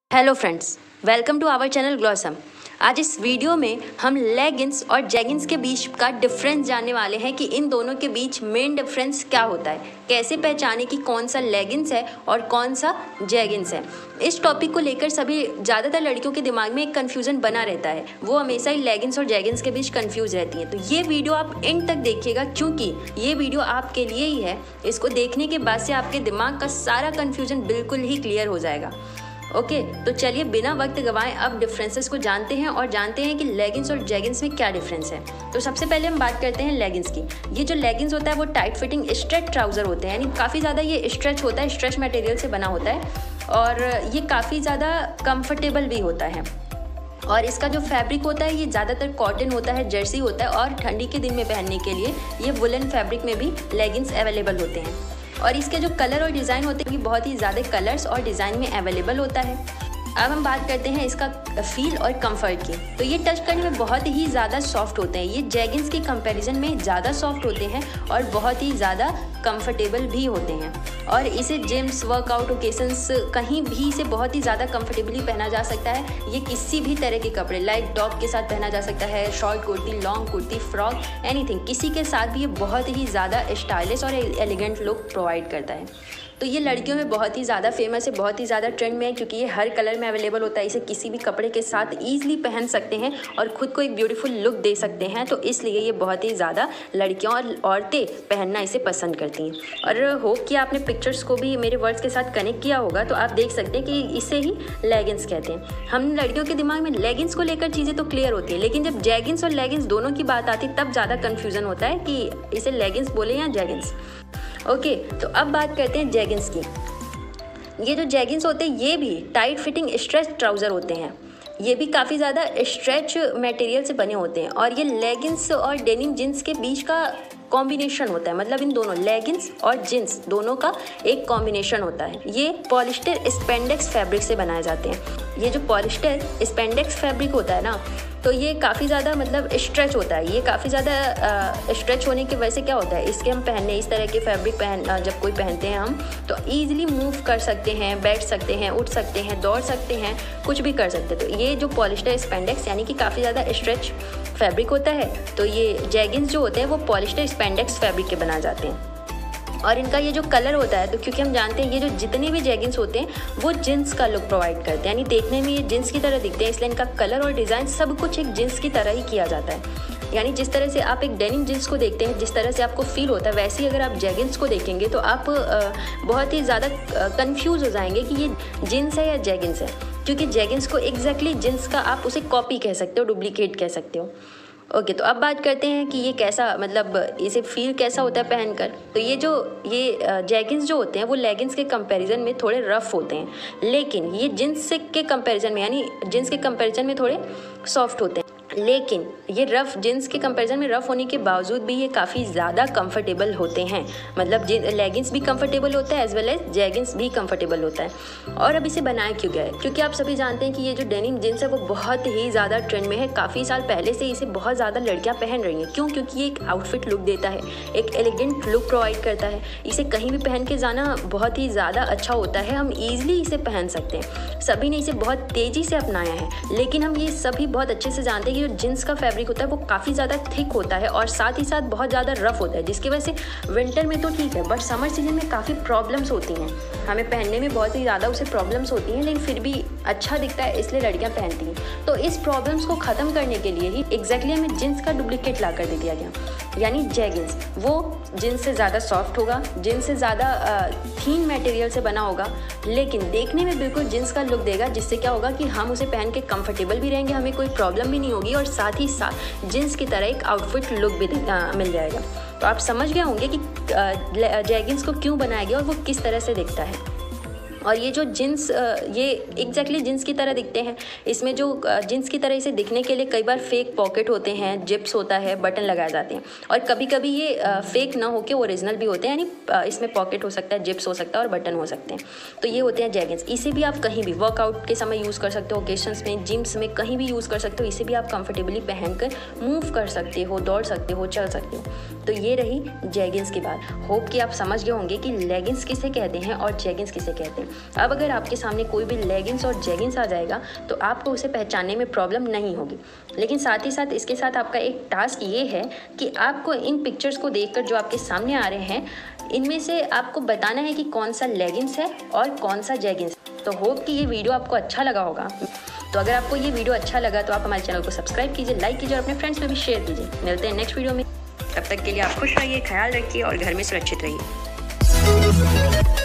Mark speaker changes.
Speaker 1: Hello friends, welcome to our channel ग्लॉसम। आज इस वीडियो में हम लेगिंग्स और जैगिंग्स के बीच का डिफरेंस जानने वाले हैं कि इन दोनों के बीच मेन डिफरेंस क्या होता है, कैसे पहचाने कि कौन सा लेगिंग्स है और कौन सा जैगिंग्स है। इस टॉपिक को लेकर ज़्यादातर लड़कियों के दिमाग में एक कन्फ्यूज़न बना रहता है, वो हमेशा ही लेगिंग्स और जैगिंग्स के बीच कन्फ्यूज़ रहती हैं। तो ये वीडियो आप एंड तक देखिएगा, क्योंकि ये वीडियो आपके लिए ही है। इसको देखने के बाद से आपके दिमाग का सारा कन्फ्यूज़न बिल्कुल ही क्लियर हो जाएगा। ओके, तो चलिए बिना वक्त गवाएं अब डिफरेंसेस को जानते हैं और जानते हैं कि लेगिंग्स और जैगिंग्स में क्या डिफरेंस है। तो सबसे पहले हम बात करते हैं लेगिंग्स की। ये जो लेगिंग्स होता है वो टाइट फिटिंग स्ट्रेच ट्राउज़र होते हैं, यानी काफ़ी ज़्यादा ये स्ट्रेच होता है, स्ट्रेच मटेरियल से बना होता है और ये काफ़ी ज़्यादा कंफर्टेबल भी होता है। और इसका जो फैब्रिक होता है ये ज़्यादातर कॉटन होता है, जर्सी होता है और ठंडी के दिन में पहनने के लिए ये वुलन फैब्रिक में भी लेगिंग्स अवेलेबल होते हैं। और इसके जो कलर और डिज़ाइन होते हैं ये बहुत ही ज़्यादा कलर्स और डिज़ाइन में अवेलेबल होता है। अब हम बात करते हैं इसका फील और कंफर्ट की। तो ये टच करने में बहुत ही ज़्यादा सॉफ्ट होते हैं, ये जैगिंग्स के कंपैरिजन में ज़्यादा सॉफ्ट होते हैं और बहुत ही ज़्यादा कंफर्टेबल भी होते हैं। और इसे जिम्स, वर्कआउट ओकेशंस कहीं भी इसे बहुत ही ज़्यादा कंफर्टेबली पहना जा सकता है। ये किसी भी तरह के कपड़े लाइक टॉप के साथ पहना जा सकता है, short kurti, long kurti, frock, anything, किसी के साथ भी ये बहुत ही ज़्यादा स्टाइलिश और एलिगेंट लुक प्रोवाइड करता है। तो ये लड़कियों में बहुत ही ज़्यादा फेमस है, बहुत ही ज़्यादा ट्रेंड में है, क्योंकि ये हर कलर में अवेलेबल होता है। इसे किसी भी कपड़े के साथ ईजिली पहन सकते हैं और ख़ुद को एक ब्यूटीफुल लुक दे सकते हैं। तो इसलिए ये बहुत ही ज़्यादा लड़कियां और औरतें पहनना इसे पसंद करती हैं। और होप कि आपने पिक्चर्स को भी मेरे वर्ड्स के साथ कनेक्ट किया होगा, तो आप देख सकते हैं कि इसे ही लेगिंग्स कहते हैं। हम लड़कियों के दिमाग में लेगिंग्स को लेकर चीज़ें तो क्लियर होती हैं, लेकिन जब जैगिंग्स और लेगिंग्स दोनों की बात आती है तब ज़्यादा कन्फ्यूज़न होता है कि इसे लेगिंग्स बोले या जैगिंग्स। ओके, तो अब बात करते हैं जैगिंग्स की। ये जो जैगिंग्स होते हैं ये भी टाइट फिटिंग स्ट्रेच ट्राउज़र होते हैं। ये भी काफ़ी ज़्यादा स्ट्रेच मटेरियल से बने होते हैं और ये लेगिंग्स और डेनिम जींस के बीच का कॉम्बिनेशन होता है। मतलब इन दोनों लेगिंग्स और जींस दोनों का एक कॉम्बिनेशन होता है। ये पॉलिस्टर स्पेंडेक्स फैब्रिक से बनाए जाते हैं। ये जो पॉलिस्टर स्पेंडेक्स फैब्रिक होता है ना, तो ये काफ़ी ज़्यादा मतलब स्ट्रेच होता है। ये काफ़ी ज़्यादा स्ट्रेच होने की वजह से क्या होता है, इसके हम पहनने इस तरह के फैब्रिक जब कोई पहनते हैं हम, तो ईजिली मूव कर सकते हैं, बैठ सकते हैं, उठ सकते हैं, दौड़ सकते हैं, कुछ भी कर सकते हैं। तो ये जो पॉलिस्टर स्पेंडेक्स यानी कि काफ़ी ज़्यादा स्ट्रेच फैब्रिक होता है। तो ये जैगिंग्स जो होते हैं वो पॉलिस्टर स्पेंडेक्स फैब्रिक के बनाए जाते हैं। और इनका ये जो कलर होता है, तो क्योंकि हम जानते हैं ये जो जितने भी जैगिंग्स होते हैं वो जींस का लुक प्रोवाइड करते हैं, यानी देखने में ये जींस की तरह दिखते हैं, इसलिए इनका कलर और डिज़ाइन सब कुछ एक जींस की तरह ही किया जाता है। यानी जिस तरह से आप एक डेनिम जींस को देखते हैं, जिस तरह से आपको फील होता है, वैसे ही अगर आप जैगिंग्स को देखेंगे तो आप बहुत ही ज़्यादा कन्फ्यूज़ हो जाएंगे कि ये जींस है या जैगिंग्स है, क्योंकि जैगिंग्स को एग्जैक्टली जींस का आप उसे कॉपी कह सकते हो, डुप्लीकेट कह सकते हो। ओके, तो अब बात करते हैं कि ये कैसा, मतलब इसे फील कैसा होता है पहनकर। तो ये जैगिंग्स जो होते हैं वो लेगिंग्स के कंपैरिजन में थोड़े रफ़ होते हैं, लेकिन ये जींस के कंपैरिजन में, यानी जींस के कंपैरिजन में थोड़े सॉफ्ट होते हैं। लेकिन ये रफ़ जींस के कंपैरिजन में रफ़ होने के बावजूद भी ये काफ़ी ज़्यादा कंफर्टेबल होते हैं। मतलब लेगिंग्स भी कंफर्टेबल होता है एज वेल एज जैगिंग्स भी कंफर्टेबल होता है। और अब इसे बनाया क्यों गया है, क्योंकि आप सभी जानते हैं कि ये जो डेनिम जींस है वो बहुत ही ज़्यादा ट्रेंड में है। काफ़ी साल पहले से इसे बहुत ज़्यादा लड़कियाँ पहन रही हैं। क्यों? क्योंकि ये एक आउटफिट लुक देता है, एक एलिगेंट लुक प्रोवाइड करता है। इसे कहीं भी पहन के जाना बहुत ही ज़्यादा अच्छा होता है, हम ईजिली इसे पहन सकते हैं। सभी ने इसे बहुत तेज़ी से अपनाया है, लेकिन हम ये सभी बहुत अच्छे से जानते हैं कि जो जींस का फैब्रिक होता है वो काफ़ी ज़्यादा थिक होता है और साथ ही साथ बहुत ज़्यादा रफ़ होता है, जिसकी वजह से विंटर में तो ठीक है, बट समर सीजन में काफ़ी प्रॉब्लम्स होती हैं। हमें पहनने में बहुत ही ज़्यादा उसे प्रॉब्लम्स होती हैं, लेकिन फिर भी अच्छा दिखता है, इसलिए लड़कियां पहनती हैं। तो इस प्रॉब्लम्स को ख़त्म करने के लिए ही एग्जैक्टली हमें जींस का डुप्लीकेट ला कर दे दिया गया, यानी जैगिंग्स। वो जींस से ज़्यादा सॉफ्ट होगा, जींस से ज़्यादा थीन मटेरियल से बना होगा, लेकिन देखने में बिल्कुल जींस का लुक देगा, जिससे क्या होगा कि हम उसे पहन के कंफर्टेबल भी रहेंगे, हमें कोई प्रॉब्लम भी नहीं होगी और साथ ही साथ जींस की तरह एक आउटफिट लुक भी मिल जाएगा। तो आप समझ गए होंगे कि जैगिंग्स को क्यों बनाया गया और वो किस तरह से दिखता है। और ये जो जींस, ये एग्जैक्टली जींस की तरह दिखते हैं। इसमें जो जींस की तरह इसे दिखने के लिए कई बार फेक पॉकेट होते हैं, जिप्स होता है, बटन लगाए जाते हैं, और कभी कभी ये फेक ना होके ओरिजिनल भी होते हैं, यानी इसमें पॉकेट हो सकता है, जिप्स हो सकता है और बटन हो सकते हैं। तो ये होते हैं जैगिंग्स। इसे भी आप कहीं भी वर्कआउट के समय यूज़ कर सकते हो, ओकेशंस में, जिम्स में, कहीं भी यूज़ कर सकते हो। इसे भी आप कंफर्टेबली पहनकर मूव कर सकते हो, दौड़ सकते हो, चल सकते हो। तो ये रही जैगिंग्स की बात। होप कि आप समझ गए होंगे कि लेगिंग्स किसे कहते हैं और जैगिंग्स किसे कहते हैं। अब अगर आपके सामने कोई भी लेगिंग्स और जेगिंग्स आ जाएगा तो आपको उसे पहचानने में प्रॉब्लम नहीं होगी। लेकिन साथ ही साथ इसके साथ आपका एक टास्क ये है कि आपको इन पिक्चर्स को देखकर जो आपके सामने आ रहे हैं इनमें से आपको बताना है कि कौन सा लेगिंग्स है और कौन सा जेगिंग्स। तो होप कि ये वीडियो आपको अच्छा लगा होगा। तो अगर आपको ये वीडियो अच्छा लगा तो आप हमारे चैनल को सब्सक्राइब कीजिए, लाइक कीजिए और अपने फ्रेंड्स में भी शेयर कीजिए। मिलते हैं नेक्स्ट वीडियो में। तब तक के लिए आप खुश रहिए, ख्याल रखिए और घर में सुरक्षित रहिए।